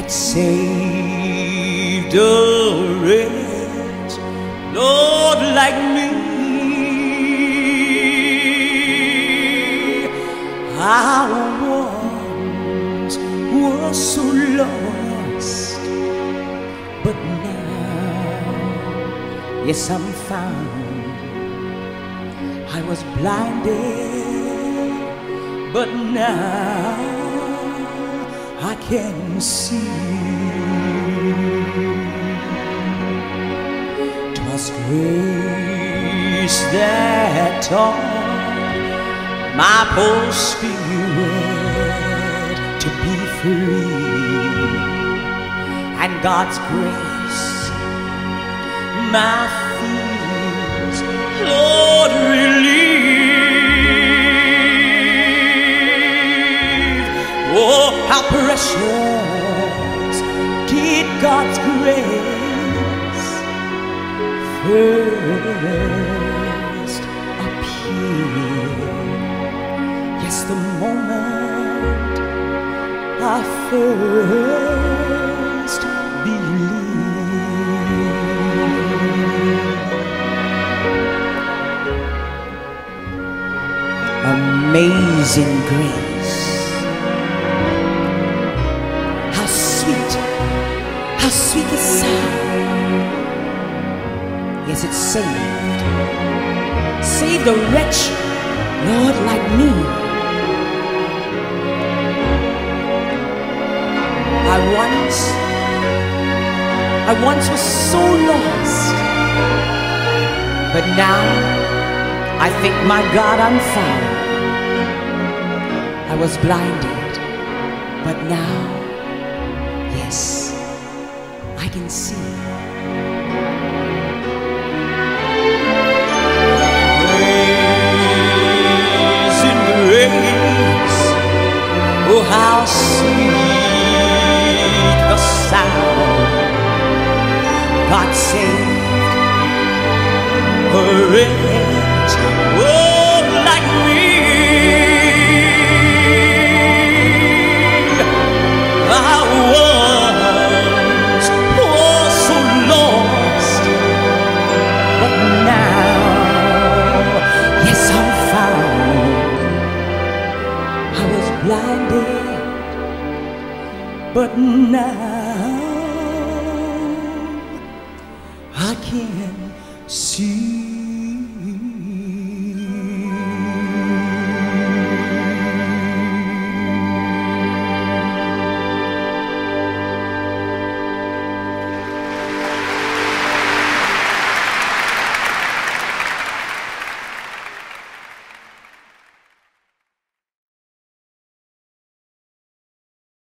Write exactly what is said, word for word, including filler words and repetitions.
that saved a wretch, Lord, like me. I once was so lost, but now, yes, I'm found. I was blinded, but now I can see. 'Twas grace that taught my poor spirit to be free, and God's grace my fears, Lord, relieve. Oh, how precious did God's grace first appear. Yes, the moment I first believed. Amazing grace, how sweet, how sweet the sound. Yes, it saved, saved a wretch, Lord, like me. I once, I once was so lost, but now I thank my God I'm found. I was blinded, but now, yes, I can see. Amazing grace, oh how sweet the sound. God saved a wretch, oh, like me. I once was so lost, but now, yes, I'm found. I was blinded, but now I can see.